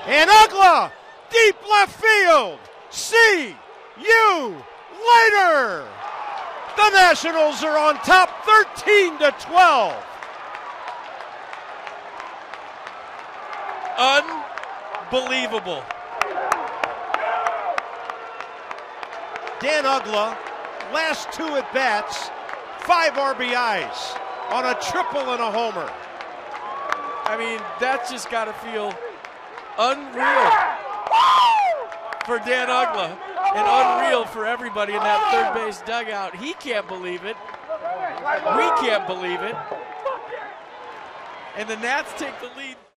And Uggla, deep left field. See you later. The Nationals are on top 13-12. Unbelievable. Dan Uggla, last 2 at-bats, 5 RBIs on a triple and a homer. I mean, that's just got to feel unreal for Dan Uggla and unreal for everybody in that third base dugout. He can't believe it. We can't believe it. And the Nats take the lead.